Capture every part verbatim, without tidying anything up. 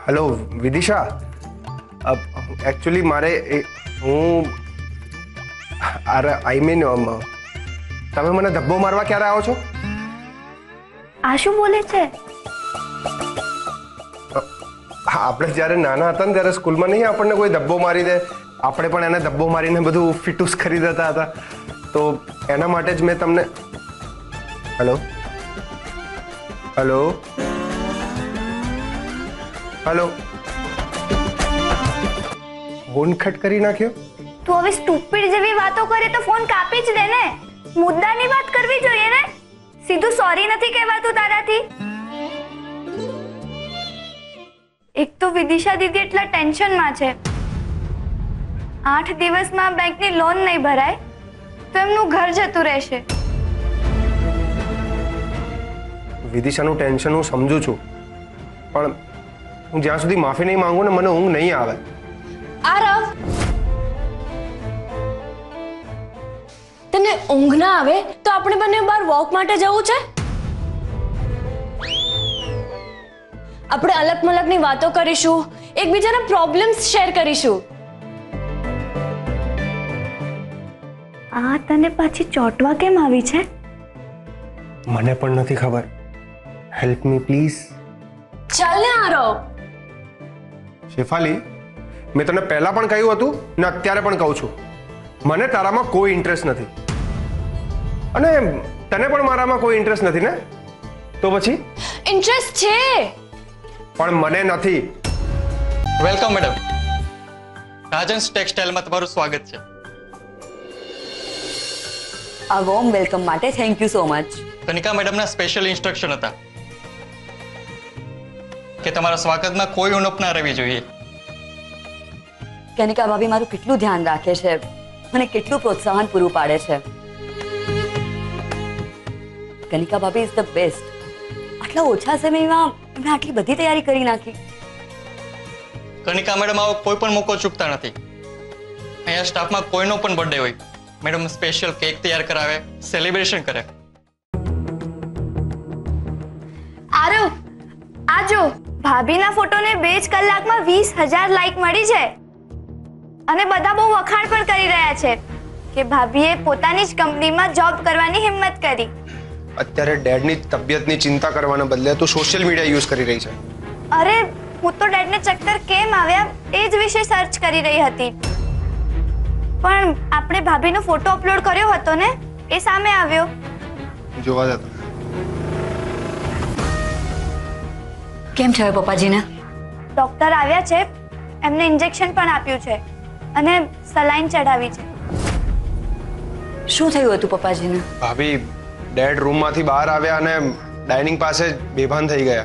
Hello Vidisha, actually मारे हूँ अरे आई मीन તમે મને ધબ્બો મારવા ક્યારે આવો છો? આ શું બોલે છે? આપણે જ્યારે નાના હતા ને ત્યારે સ્કૂલમાં નહીં આપણને કોઈ ધબ્બો મારી દે, આપણે પણ એને ધબ્બો મારીને બધું ફિટુસ કરી દેતા હતા, તો એના માટે જ મેં તમને hello hello hello phone cut કરી નાખ્યો. તું હવે સ્ટુપિડ જેવી વાતો કરે તો ફોન કાપી જ દે ને. મુદ્દાની વાત કરવી જોઈએ ને. સીધું સોરી નથી કહેવાતું તારાથી. એક તો વિદિશા દીદી એટલા ટેન્શનમાં છે. આઠ દિવસમાં બેંકની લોન નહીં ભરાય તો એમનું ઘર જતું રહેશે. વિદિશાનું ટેન્શન હું સમજુ છું, પણ હું જ્યાં સુધી માફી નહીં માંગુ ને મને ઊંઘ નહીં આવે. આરવ, તને ઊંઘ ના આવે તો આપણે બંને બહાર વોક માટે જવું છે. આપણે અલગ મલગની વાતો કરીશું, એકબીજાના પ્રોબ્લેમ્સ શેર કરીશું. આ તને પાછી ચોટવા કેમ આવી છે? મને પણ નથી ખબર. Help me please. ચાલ ને આરવ. શેફાલી, મેં તને પહેલા પણ કહ્યું હતું ને અત્યારે પણ કહું છું, મને તારામાં કોઈ ઇન્ટરેસ્ટ નથી, અને તને પણ મારામાં કોઈ ઇન્ટરેસ્ટ નથી ને? તો પછી ઇન્ટરેસ્ટ છે પણ મને નથી. વેલકમ મેડમ, રાજન્સ ટેક્સટાઇલમાં તમારું સ્વાગત છે. આ વોર્મ વેલકમ માટે thank you so much. Kanika મેડમના સ્પેશિયલ ઇન્સ્ટ્રક્શન હતા કે તમારા સ્વાગતમાં કોઈ ઉણપ ના રહેવી જોઈએ. કનિકા ભાભી મારું કેટલું ધ્યાન રાખે છે, મને કેટલું પ્રોત્સાહન પૂરું પાડે છે. કનિકા ભાભી ઇઝ ધ બેસ્ટ. આટલા ઓછા સમયમાં એમણે આટલી બધી તૈયારી કરી નાખી. કનિકા મેડમ આવો કોઈ પણ મોકો ચૂકતા નથી. અહીંયા સ્ટાફમાં કોઈનો પણ બર્થડે હોય, મેડમ સ્પેશિયલ કેક તૈયાર કરાવે, સેલિબ્રેશન કરે. આરવ, આ જો ભાભીના ફોટોને બે જ કલાકમાં વીસ હજાર લાઈક મળી છે, અને બધા બહુ વખાણ પણ કરી રહ્યા છે કે ભાભીએ પોતાની જ કંપનીમાં જોબ કરવાની હિંમત કરી. અત્યારે ડેડની તબિયતની ચિંતા કરવાના બદલે તું સોશિયલ મીડિયા યુઝ કરી રહી છે. અરે હું તો ડેડને ચક્કર કેમ આવ્યા એ જ વિશે સર્ચ કરી રહી હતી, પણ આપણે ભાભીનો ફોટો અપલોડ કર્યો હતો ને એ સામે આવ્યો. જોવા જતો કેમ છે પપ્પાજીને? ડોક્ટર આવ્યા છે, એમને ઇન્જેક્શન પણ આપ્યું છે અને સલાઈન ચઢાવી છે. શું થયું હતું પપ્પાજીને? ભાભી ડેડ રૂમમાંથી બહાર આવ્યા અને ડાઇનિંગ પાસે બેભાન થઈ ગયા.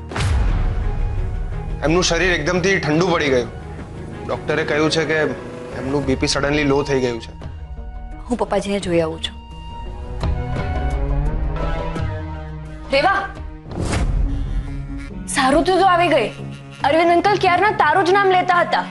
એમનું શરીર એકદમથી ઠંડુ પડી ગયું. ડોક્ટરે કહ્યું છે કે એમનું બીપી સડનલી લો થઈ ગયું છે. હું પપ્પાજીને જોઈ આવું છું. રેવા, સારું તું તો આવી ગઈ. અરવિંદ અંકલ ક્યારના તારું જ નામ લેતા હતા.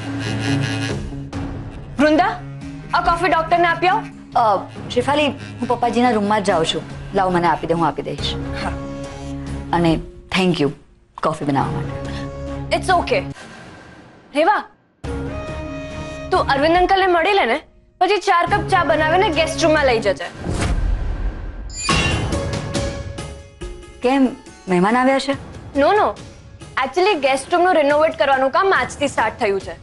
વૃંદા, આ કોફી ડોક્ટરને આપી આવ. શેફાલી, હું પપ્પાજીના રૂમમાં જ જાઉં છું. લાવ મને આપી દે, હું આપી દઈશ. અને થેન્ક યુ કોફી બનાવવા માટે. It's okay. રેવા, તું અરવિંદ અંકલને મળી લે ને, પછી ચાર કપ ચા બનાવીને ગેસ્ટ રૂમમાં લઈ જજે. કેમ, મહેમાન આવ્યા છે? નો નો, એકચ્યુઅલી ગેસ્ટ રૂમનું રિનોવેટ કરવાનું કામ આજથી સ્ટાર્ટ થયું છે,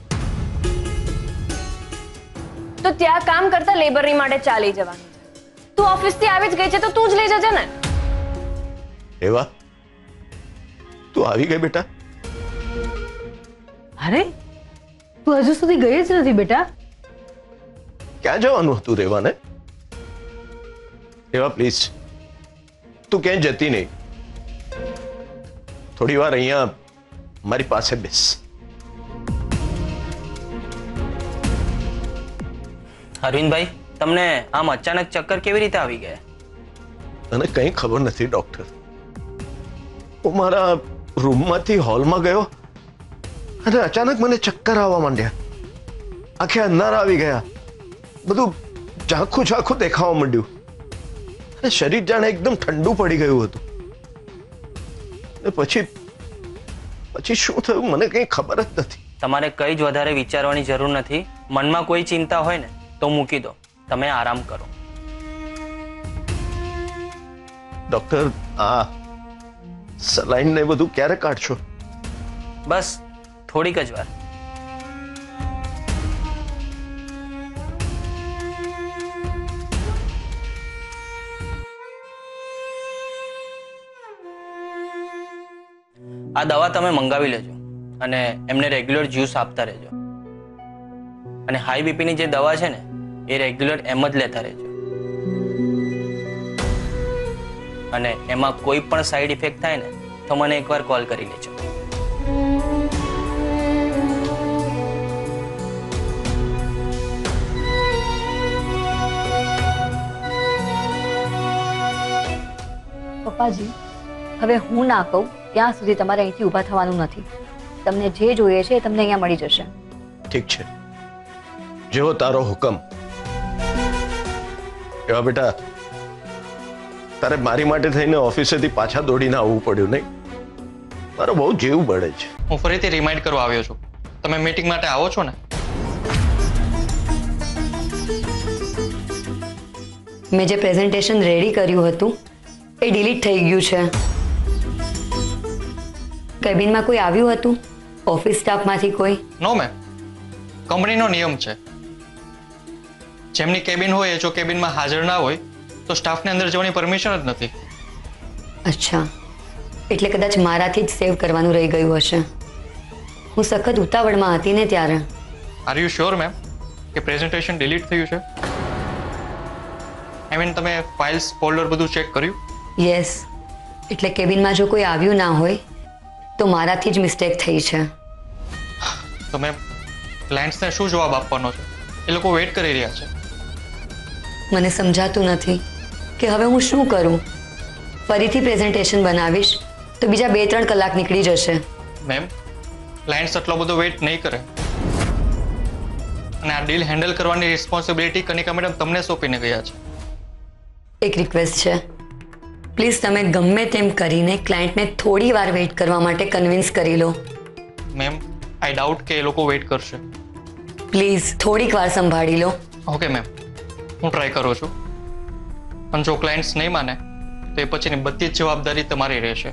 તો ત્યાં કામ કરતા લેબરની માટે ચાલી જવાનું છે. તું ઓફિસથી આવી જ ગઈ છે તો તું જ લઈ જજે ને. એવા તું આવી ગઈ બેટા? અરે તું હજુ સુધી ગઈ જ નથી બેટા. ક્યાં જવાનું હતું રેવાને? રેવા પ્લીઝ, તું ક્યાંય જતી નહીં. થોડી વાર અહીંયા મારી પાસે બેસ. અરવિંદભાઈ, તમને આમ અચાનક ચક્કર કેવી રીતે આવી ગયા? મને કંઈ ખબર નથી ડોક્ટર. હું મારા રૂમમાંથી હોલમાં ગયો અને અચાનક મને ચક્કર આવવા માંડ્યા. આંખે અંધારા આવી ગયા, બધું ઝાંખું ઝાંખું દેખાવા માંડ્યું અને શરીર જાણે એકદમ ઠંડુ પડી ગયું હતું. પછી પછી શું થયું મને કંઈ ખબર જ નથી. તમારે કંઈ જ વધારે વિચારવાની જરૂર નથી. મનમાં કોઈ ચિંતા હોય ને તો મૂકી દો. તમે આરામ કરો. ડોક્ટર, આ સલાઈન ને બધું ક્યારે કાઢશો? બસ થોડીક જ વાર. આ દવા તમે મંગાવી લેજો અને એમને રેગ્યુલર જ્યુસ આપતા રહેજો. અને હાઈ બીપીની જે દવા છે ને એ રેગ્યુલર એમ જ લેતા રહેજો. અને એમાં કોઈ પણ સાઈડ ઇફેક્ટ થાય ને તો મને એકવાર કોલ કરી લેજો. પપ્પાજી, હવે હું ના કહું ત્યાં સુધી તમારે અહીંથી ઊભા થવાનું નથી. તમને જે જોઈએ છે એ તમને અહીંયા મળી જશે. ઠીક છે, જેવો તારો હુકમ. એવા બેટા, તારે મારી માટે થઈને ઓફિસેથી પાછા દોડીને આવવું પડ્યું નહીં? મારો બહુ જીવ બળે છે. હું ફરીથી રિમાઇન્ડ કરવા આવ્યો છું. તમે મીટિંગ માટે આવો છો ને? મેં જે પ્રેઝન્ટેશન રેડી કર્યું હતું એ ડિલીટ થઈ ગયું છે. કેબિનમાં કોઈ આવ્યું હતું? ઓફિસ સ્ટાફમાંથી કોઈ? નો મેમ, કંપનીનો નિયમ છે. જેમની કેબિન હોય એ જો કેબિનમાં હાજર ના હોય તો સ્ટાફને અંદર જવાની પરમિશન જ નથી. અચ્છા, એટલે કદાચ મારાથી જ સેવ કરવાનું રહી ગયું હશે. હું સખત ઉતાવળમાં હતી ને ત્યારે. આર યુ શ્યોર મેમ કે પ્રેઝન્ટેશન ડિલીટ થયું છે? આઈ મીન તમે ફાઇલ્સ ફોલ્ડર બધું ચેક કર્યું? યસ, એટલે કેબિનમાં જો કોઈ આવ્યું ના હોય તો મારાથી જ મિસ્ટેક થઈ છે. તો મેમ, ક્લાયન્ટ્સને શું જવાબ આપવાનો છે? એ લોકો વેઇટ કરી રહ્યા છે. મને સમજાતું નથી કે હવે હું શું કરું. ફરીથી પ્રેઝન્ટેશન બનાવીશ તો બીજા બે ત્રણ કલાક નીકળી જશે. મેમ, ક્લાયન્ટ્સ એટલો બધો વેઇટ નહીં કરે. અને આ ડીલ હેન્ડલ કરવાની રિસ્પોન્સિબિલિટી કનિકા મેડમ તમને સોંપીને ગયા છે. એક રિક્વેસ્ટ છે, પ્લીઝ તમે ગમે તેમ કરીને ક્લાયન્ટને થોડી વાર વેઇટ કરવા માટે કન્વિન્સ કરી લો. મેમ, આઈ ડાઉટ કે એ લોકો વેઇટ કરશે. પ્લીઝ થોડીક વાર સંભાળી લો. ઓકે મેમ, હું ટ્રાય કરું છું. પણ જો ક્લાયન્ટ્સ નહીં માને તો એ પછીની બધી જ જવાબદારી તમારી રહેશે.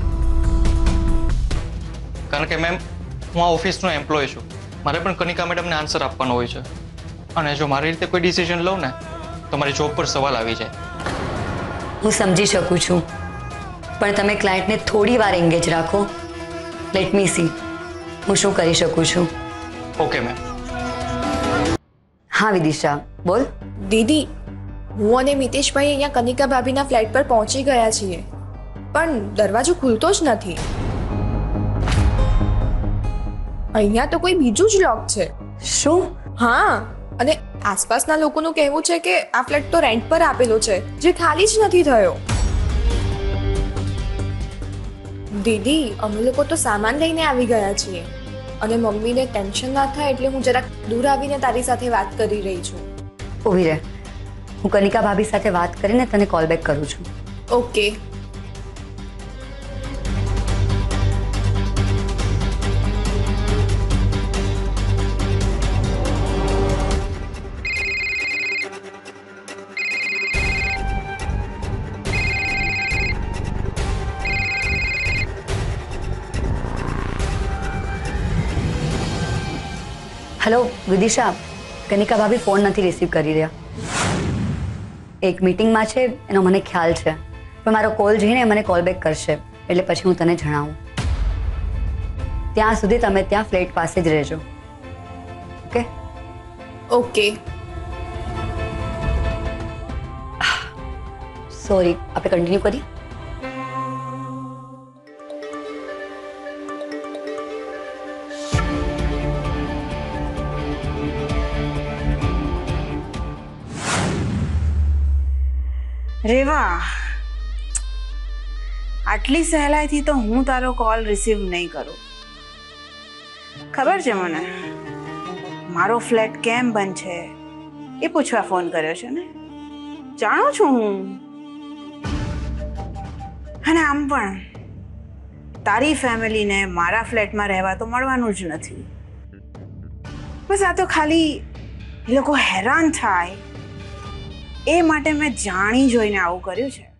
કારણ કે મેમ, હું આ ઓફિસનો એમ્પ્લોય છું. મારે પણ કનિકા મેડમને આન્સર આપવાનો હોય છે. અને જો મારી રીતે કોઈ ડિસિઝન લઉં ને તો મારી જોબ પર સવાલ આવી જાય. હું સમજી શકું છું, પણ તમે ક્લાયન્ટને થોડી વાર એન્ગેજ રાખો. લેટ મી સી હું શું કરી શકું છું. Okay ma'am. હા વિદિશા, બોલ. દીદી, હું અને મિતેશભાઈ અહીંયા કનિકા ભાભીના ફ્લેટ પર પહોંચી ગયા છીએ, પણ દરવાજો ખુલતો જ નથી. અહીંયા તો કોઈ બીજું જ લોક છે. શું? હા, અને આસપાસના લોકોનું કહેવું છે કે આ ફ્લેટ તો રેન્ટ પર આપેલો છે, જે ખાલી જ નથી થયો. દીદી, અમે લોકો તો સામાન લઈને આવી ગયા છીએ અને મમ્મીને ટેન્શન ના થાય એટલે હું જરાક દૂર આવીને તારી સાથે વાત કરી રહી છું. ઊભી રહે, હું કનિકા ભાભી સાથે વાત કરીને તને કોલ બેક કરું છું. ઓકે. હેલો વિદિશા, કનિકા ભાભી ફોન નથી રિસીવ કરી રહ્યા. એક મીટિંગમાં છે એનો મને ખ્યાલ છે, પણ મારો કોલ જોઈને મને કોલ બેક કરશે એટલે પછી હું તને જણાવું. ત્યાં સુધી તમે ત્યાં ફ્લેટ પાસે જ રહેજો. ઓકે? ઓકે. સોરી, આપણે કન્ટિન્યુ કરીએ. રેવા, આટલી સહેલાઈથી તો હું તારો કોલ રિસીવ નહીં કરું. ખબર છે મને મારો ફ્લેટ કેમ બંધ છે એ પૂછવા ફોન કર્યો છે ને. જાણું છું હું. અને આમ પણ તારી ફેમિલીને મારા ફ્લેટમાં રહેવા તો મળવાનું જ નથી. બસ આ તો ખાલી એ લોકો હેરાન થાય એ માટે મેં જાણી જોઈને આવું કર્યું છે.